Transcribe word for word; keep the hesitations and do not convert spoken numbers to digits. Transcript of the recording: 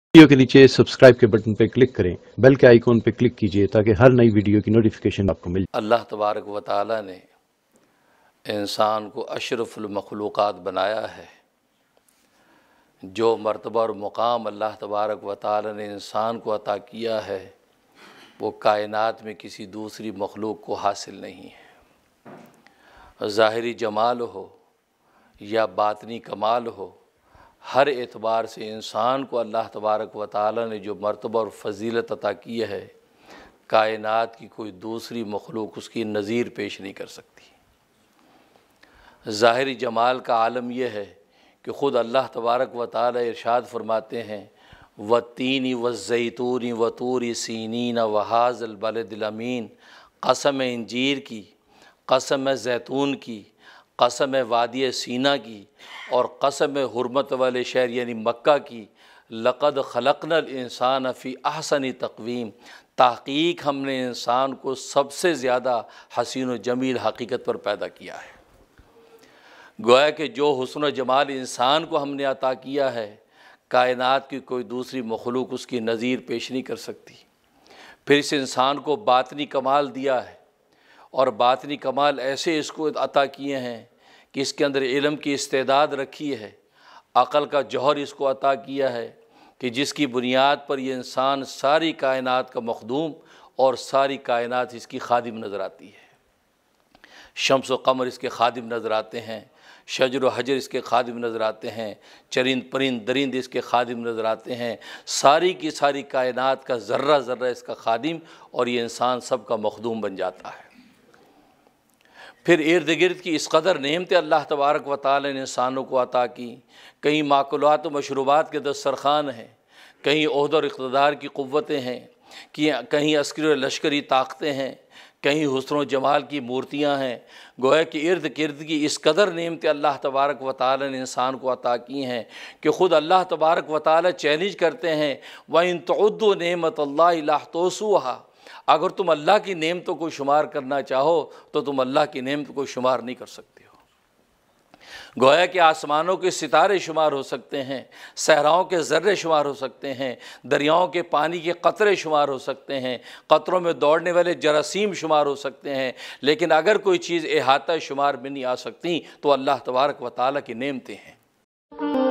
Video के नीचे subscribe के बटन पर क्लिक करें, बेल के आइकॉन पर क्लिक कीजिए ताकि हर नई वीडियो की नोटिफिकेशन आपको मिल जाए। अल्लाह तबारक व तआला ने इंसान को अशरफुल मखलूक़ात बनाया है। जो मर्तबा और मुकाम अल्लाह तबारक व तआला ने इंसान को अता किया है वो कायनात में किसी दूसरी मखलूक को हासिल नहीं है। ज़ाहिरी जमाल हो या बातनी कमाल हो, हर एतबार से इंसान को अल्लाह तबारक व तआला ने जो मर्तबा और फजीलत अता की है, कायनात की कोई दूसरी मखलूक उसकी नज़ीर पेश नहीं कर सकती। ज़ाहिरी जमाल का आलम यह है कि ख़ुद अल्लाह तबारक व तआला इरशाद फरमाते हैं, व तीनी व ज़ैतूनी व तूरी सीनीन व हाज़ल बलदिल अमीन, कसम इंजीर की, कसम ज़ैतून की, कसम वादी सीना की और कसम हुर्मत वाले शहर यानी मक्का की। लक़द खलक़नल इंसान फ़ी अहसनी तक़वीम, तहक़ीक़ हमने इंसान को सबसे ज़्यादा हसीन व जमील हकीकत पर पैदा किया है। गोया कि जो हुस्न व जमाल इंसान को हमने अता किया है, कायनात की कोई दूसरी मखलूक उसकी नज़ीर पेश नहीं कर सकती। फिर इस इंसान को बातनी कमाल दिया है और बातनी कमाल ऐसे इसको अता किए हैं कि इसके अंदर इल्म की इस्तेदाद रखी है, अक़ल का जौहर इसको अता किया है कि जिसकी बुनियाद पर ये इंसान सारी कायनात का मखदूम और सारी कायनात इसकी खादिम नज़र आती है। शम्स व क़मर इसके खादिम नज़र आते हैं, शजर व हजर इसके खादिम नज़र आते हैं, चरिंद परिंद दरिंद इसके खादिम नज़र आते हैं। सारी की सारी कायनात का ज़र्रा ज़र्रा इसका खादिम और ये इंसान सब का मखदूम बन जाता है। फिर इर्द गिर्द की इस कदर नेमतें अल्लाह तबारक व तआला ने इंसानों को अता की। कहीं माकुलात व मशरूबात के दस्तरखान हैं, कहीं ओहद और इक़्तिदार की क़ुव्वतें हैं, कि कहीं अस्करी और लश्करी ताकतें हैं, कहीं हुस्न व जमाल की मूर्तियाँ हैं। गोया कि इर्द गिर्द की इस कदर नेमतें अल्लाह तबारक व तआला ने इंसान को अता की हैं कि ख़ुद अल्लाह तबारक व तआला चैलेंज करते हैं, व इन तुअद्दू नेमतल्लाहि ला तुहसूहा, अगर तुम अल्लाह की नेमतों को शुमार करना चाहो तो तुम अल्लाह की नेमत को शुमार नहीं कर सकते हो। गोया कि आसमानों के सितारे शुमार हो सकते हैं, सहराओं के ज़र्रे शुमार हो सकते हैं, दरियाओं के पानी के कतरे शुमार हो सकते हैं, कतरों में दौड़ने वाले जरासीम शुमार हो सकते हैं, लेकिन अगर कोई चीज़ अहाता शुमार में नहीं आ सकती तो अल्लाह तबारक व तआला की नेमतें हैं।